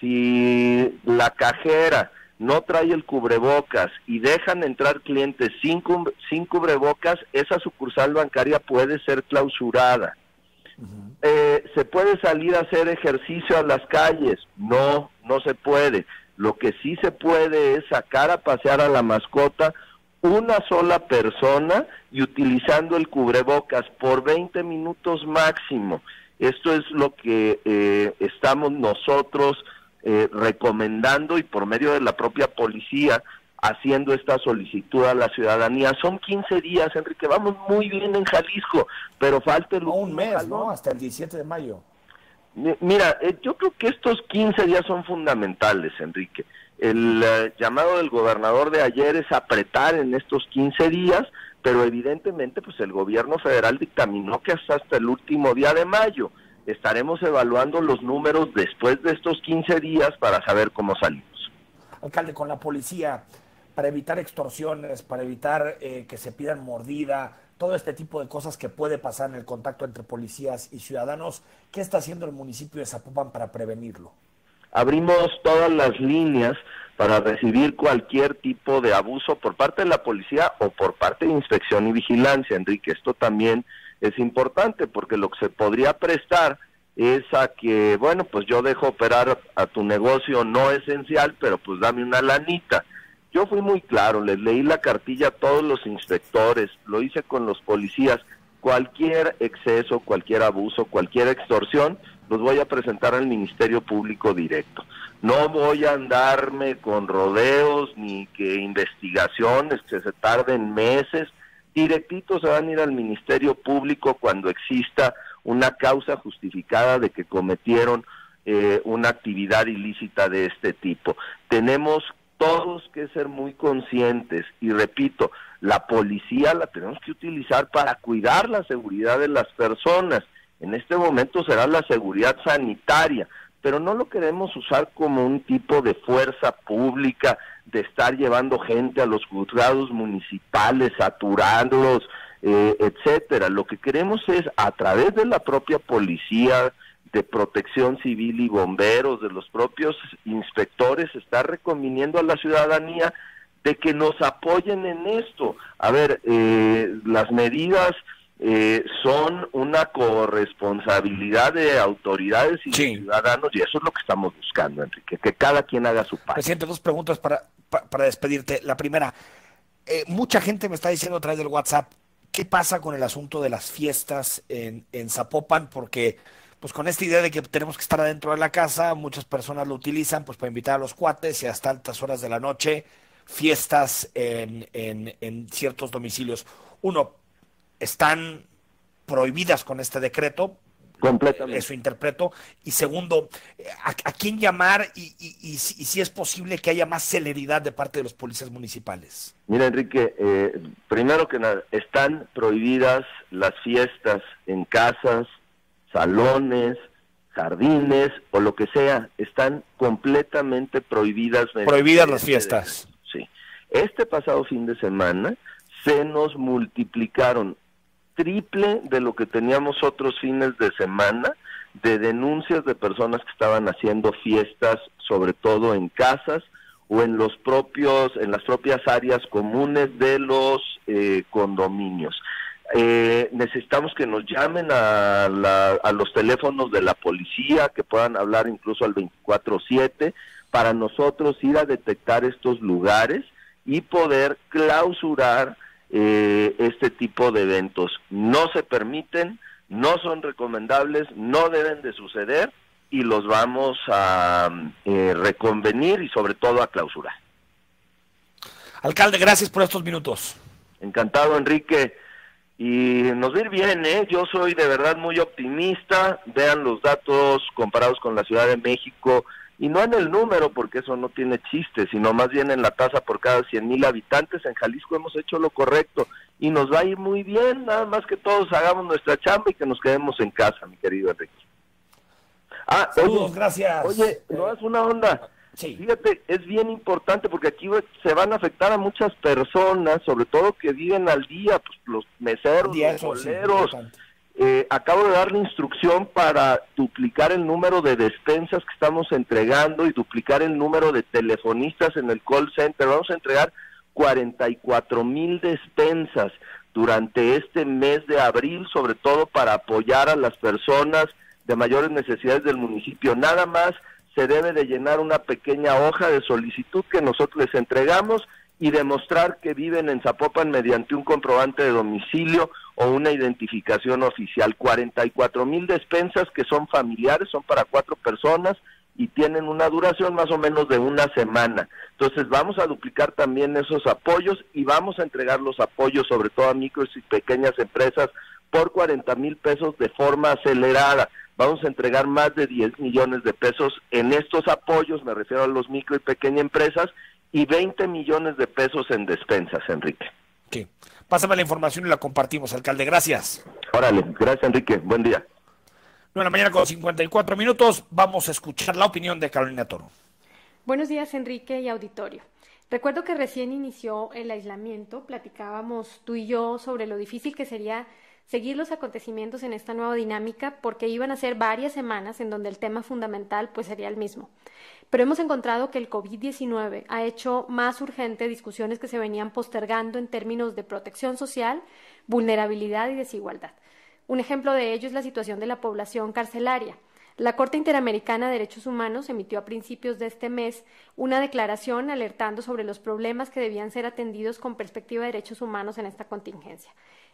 Si la cajera no trae el cubrebocas y dejan entrar clientes sin, sin cubrebocas, esa sucursal bancaria puede ser clausurada. Uh-huh. Eh, ¿Se puede salir a hacer ejercicio a las calles? No, no se puede. Lo que sí se puede es sacar a pasear a la mascota una sola persona y utilizando el cubrebocas por veinte minutos máximo. Esto es lo que eh, estamos nosotros Eh, recomendando, y por medio de la propia policía haciendo esta solicitud a la ciudadanía. Son quince días, Enrique, vamos muy bien en Jalisco, pero falta el no, un mes, jalón. ¿No? Hasta el diecisiete de mayo. Mira, eh, yo creo que estos quince días son fundamentales, Enrique. El eh, llamado del gobernador de ayer es apretar en estos quince días, pero evidentemente pues el gobierno federal dictaminó que hasta, hasta el último día de mayo. Estaremos evaluando los números después de estos quince días para saber cómo salimos. Alcalde, con la policía, para evitar extorsiones, para evitar eh, que se pidan mordida, todo este tipo de cosas que puede pasar en el contacto entre policías y ciudadanos, ¿qué está haciendo el municipio de Zapopan para prevenirlo? Abrimos todas las líneas para recibir cualquier tipo de abuso por parte de la policía o por parte de inspección y vigilancia, Enrique. Esto también es importante porque lo que se podría prestar es a que, bueno, pues yo dejo operar a tu negocio no esencial, pero pues dame una lanita. Yo fui muy claro, les leí la cartilla a todos los inspectores, lo hice con los policías. cualquier exceso, cualquier abuso, cualquier extorsión, los voy a presentar al Ministerio Público directo. No voy a andarme con rodeos ni que investigaciones que se tarden meses. Directitos se van a ir al Ministerio Público cuando exista una causa justificada de que cometieron eh, una actividad ilícita de este tipo. Tenemos todos que ser muy conscientes, y repito, la policía la tenemos que utilizar para cuidar la seguridad de las personas. En este momento será la seguridad sanitaria, pero no lo queremos usar como un tipo de fuerza pública, de estar llevando gente a los juzgados municipales, saturándolos, eh, etcétera. Lo que queremos es, a través de la propia policía, de protección civil y bomberos, de los propios inspectores, estar reconviniendo a la ciudadanía de que nos apoyen en esto. A ver, eh, las medidas eh, son una corresponsabilidad de autoridades y sí. de ciudadanos, y eso es lo que estamos buscando, Enrique, que cada quien haga su parte. Presidente, dos preguntas para, para, para despedirte. La primera, eh, mucha gente me está diciendo a través del WhatsApp, ¿qué pasa con el asunto de las fiestas en, en Zapopan? Porque pues con esta idea de que tenemos que estar adentro de la casa, muchas personas lo utilizan pues para invitar a los cuates y hasta altas horas de la noche, fiestas en, en, en ciertos domicilios. Uno, ¿están prohibidas con este decreto? Completamente. Eso interpreto. Y segundo, ¿a, a quién llamar y, y, y, y si es posible que haya más celeridad de parte de los policías municipales? Mira, Enrique, eh, primero que nada, están prohibidas las fiestas en casas, salones, jardines o lo que sea, están completamente prohibidas. Prohibidas las fiestas. Sí. Este pasado fin de semana se nos multiplicaron triple de lo que teníamos otros fines de semana de denuncias de personas que estaban haciendo fiestas, sobre todo en casas o en los propios, en las propias áreas comunes de los eh, condominios. Eh, necesitamos que nos llamen a, la, a los teléfonos de la policía, que puedan hablar incluso al veinticuatro siete, para nosotros ir a detectar estos lugares y poder clausurar eh, este tipo de eventos. No se permiten, no son recomendables, no deben de suceder y los vamos a eh, reconvenir y sobre todo a clausurar. Alcalde, gracias por estos minutos. Encantado, Enrique. Y nos va a ir bien, ¿eh? Yo soy de verdad muy optimista. Vean los datos comparados con la Ciudad de México, y no en el número, porque eso no tiene chiste, sino más bien en la tasa por cada cien mil habitantes. En Jalisco hemos hecho lo correcto y nos va a ir muy bien, nada más que todos hagamos nuestra chamba y que nos quedemos en casa, mi querido Enrique. Ah, Saludos, oye, gracias. Oye, no es una onda. Sí. Fíjate, es bien importante porque aquí se van a afectar a muchas personas, sobre todo que viven al día, pues los meseros, día, los eso, boleros. Sí, eh, acabo de dar la instrucción para duplicar el número de despensas que estamos entregando y duplicar el número de telefonistas en el call center. Vamos a entregar cuarenta y cuatro mil despensas durante este mes de abril, sobre todo para apoyar a las personas de mayores necesidades del municipio. Nada más se debe de llenar una pequeña hoja de solicitud que nosotros les entregamos y demostrar que viven en Zapopan mediante un comprobante de domicilio o una identificación oficial. cuarenta y cuatro mil despensas que son familiares, son para cuatro personas y tienen una duración más o menos de una semana. Entonces vamos a duplicar también esos apoyos y vamos a entregar los apoyos sobre todo a micros y pequeñas empresas por cuarenta mil pesos de forma acelerada. Vamos a entregar más de diez millones de pesos en estos apoyos, me refiero a los micro y pequeñas empresas, y veinte millones de pesos en despensas, Enrique. Sí. Pásame la información y la compartimos, alcalde. Gracias. Órale, gracias, Enrique. Buen día. nueve de la mañana con cincuenta y cuatro minutos. Vamos a escuchar la opinión de Carolina Toro. Buenos días, Enrique y auditorio. Recuerdo que recién inició el aislamiento, platicábamos tú y yo sobre lo difícil que sería seguir los acontecimientos en esta nueva dinámica, porque iban a ser varias semanas en donde el tema fundamental pues sería el mismo. Pero hemos encontrado que el COVID diecinueve ha hecho más urgente discusiones que se venían postergando en términos de protección social, vulnerabilidad y desigualdad. Un ejemplo de ello es la situación de la población carcelaria. La Corte Interamericana de Derechos Humanos emitió a principios de este mes una declaración alertando sobre los problemas que debían ser atendidos con perspectiva de derechos humanos en esta contingencia.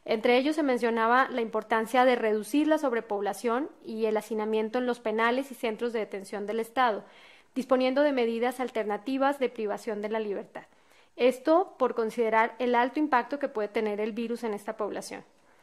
Entre ellos se mencionaba la importancia de reducir la sobrepoblación y el hacinamiento en los penales y centros de detención del Estado, disponiendo de medidas alternativas de privación de la libertad. Esto por considerar el alto impacto que puede tener el virus en esta población.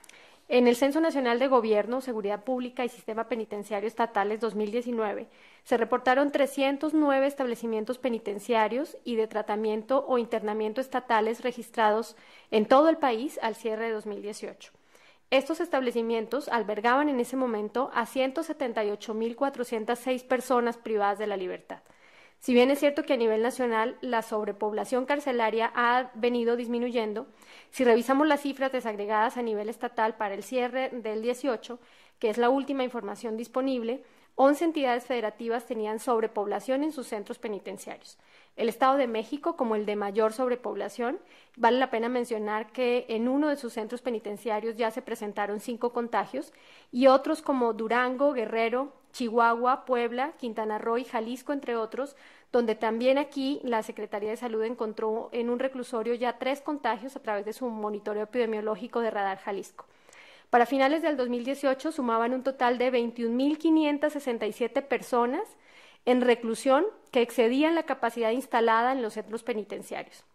En el Censo Nacional de Gobierno, Seguridad Pública y Sistema Penitenciario Estatales dos mil diecinueve, se reportaron trescientos nueve establecimientos penitenciarios y de tratamiento o internamiento estatales registrados en todo el país al cierre de dos mil dieciocho. Estos establecimientos albergaban en ese momento a ciento setenta y ocho mil cuatrocientas seis personas privadas de la libertad. Si bien es cierto que a nivel nacional la sobrepoblación carcelaria ha venido disminuyendo, si revisamos las cifras desagregadas a nivel estatal para el cierre del dieciocho, que es la última información disponible, once entidades federativas tenían sobrepoblación en sus centros penitenciarios. El Estado de México, como el de mayor sobrepoblación, vale la pena mencionar que en uno de sus centros penitenciarios ya se presentaron cinco contagios y otros como Durango, Guerrero, Chihuahua, Puebla, Quintana Roo y Jalisco, entre otros, donde también aquí la Secretaría de Salud encontró en un reclusorio ya tres contagios a través de su monitoreo epidemiológico de Radar Jalisco. Para finales del dos mil dieciocho sumaban un total de veintiún mil quinientas sesenta y siete personas en reclusión que excedían la capacidad instalada en los centros penitenciarios.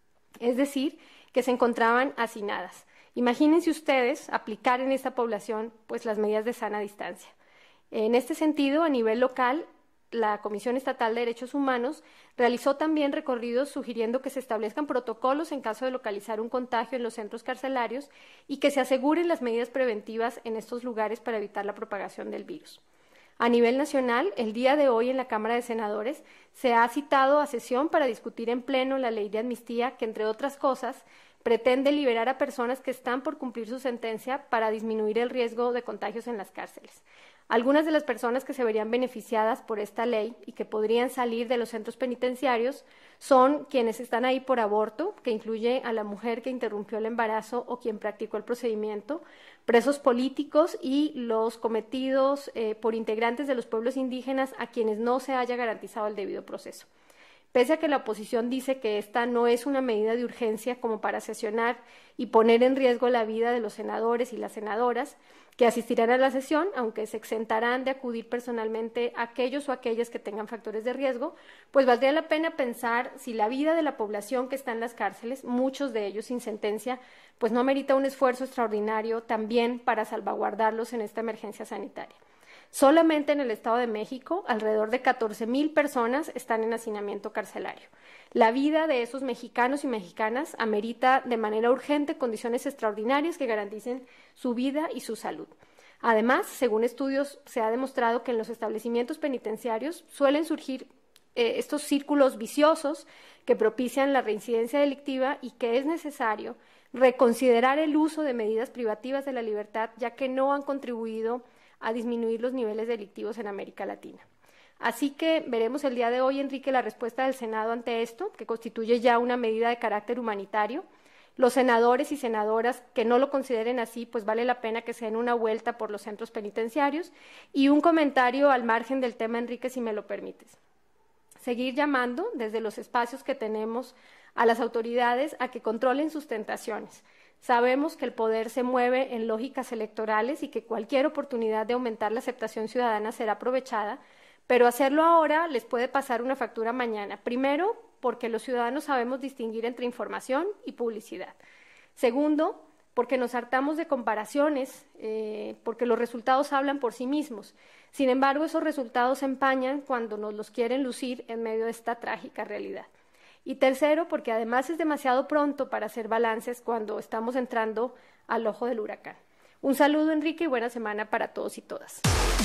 Es decir, que se encontraban hacinadas. Imagínense ustedes aplicar en esta población pues, las medidas de sana distancia. En este sentido, a nivel local, la Comisión Estatal de Derechos Humanos realizó también recorridos sugiriendo que se establezcan protocolos en caso de localizar un contagio en los centros carcelarios y que se aseguren las medidas preventivas en estos lugares para evitar la propagación del virus. A nivel nacional, el día de hoy en la Cámara de Senadores se ha citado a sesión para discutir en pleno la ley de amnistía que, entre otras cosas, pretende liberar a personas que están por cumplir su sentencia para disminuir el riesgo de contagios en las cárceles. Algunas de las personas que se verían beneficiadas por esta ley y que podrían salir de los centros penitenciarios son quienes están ahí por aborto, que incluye a la mujer que interrumpió el embarazo o quien practicó el procedimiento, presos políticos y los cometidos eh, por integrantes de los pueblos indígenas a quienes no se haya garantizado el debido proceso. Pese a que la oposición dice que esta no es una medida de urgencia como para sesionar y poner en riesgo la vida de los senadores y las senadoras que asistirán a la sesión, aunque se exentarán de acudir personalmente a aquellos o aquellas que tengan factores de riesgo, pues valdría la pena pensar si la vida de la población que está en las cárceles, muchos de ellos sin sentencia, pues no amerita un esfuerzo extraordinario también para salvaguardarlos en esta emergencia sanitaria. Solamente en el Estado de México, alrededor de catorce mil personas están en hacinamiento carcelario. La vida de esos mexicanos y mexicanas amerita de manera urgente condiciones extraordinarias que garanticen su vida y su salud. Además, según estudios, se ha demostrado que en los establecimientos penitenciarios suelen surgir eh, estos círculos viciosos que propician la reincidencia delictiva y que es necesario reconsiderar el uso de medidas privativas de la libertad, ya que no han contribuido a disminuir los niveles delictivos en América Latina. Así que veremos el día de hoy, Enrique, la respuesta del Senado ante esto, que constituye ya una medida de carácter humanitario. Los senadores y senadoras que no lo consideren así, pues vale la pena que se den una vuelta por los centros penitenciarios. Y un comentario al margen del tema, Enrique, si me lo permites. Seguir llamando desde los espacios que tenemos a las autoridades a que controlen sus tentaciones. Sabemos que el poder se mueve en lógicas electorales y que cualquier oportunidad de aumentar la aceptación ciudadana será aprovechada, pero hacerlo ahora les puede pasar una factura mañana. Primero, porque los ciudadanos sabemos distinguir entre información y publicidad. Segundo, porque nos hartamos de comparaciones, eh, porque los resultados hablan por sí mismos. Sin embargo, esos resultados se empañan cuando nos los quieren lucir en medio de esta trágica realidad. Y tercero, porque además es demasiado pronto para hacer balances cuando estamos entrando al ojo del huracán. Un saludo, Enrique, y buena semana para todos y todas.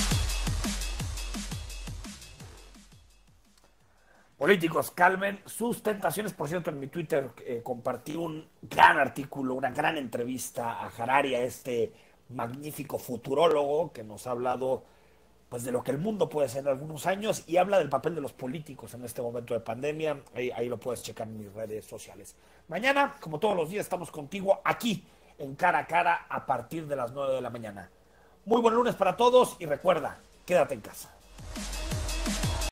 Políticos, calmen sus tentaciones. Por cierto, en mi Twitter eh, compartí un gran artículo, una gran entrevista a Harari, a este magnífico futurólogo que nos ha hablado pues de lo que el mundo puede ser en algunos años y habla del papel de los políticos en este momento de pandemia. Ahí, ahí lo puedes checar en mis redes sociales. Mañana, como todos los días, estamos contigo aquí en Cara a Cara a partir de las nueve de la mañana. Muy buen lunes para todos y recuerda, quédate en casa.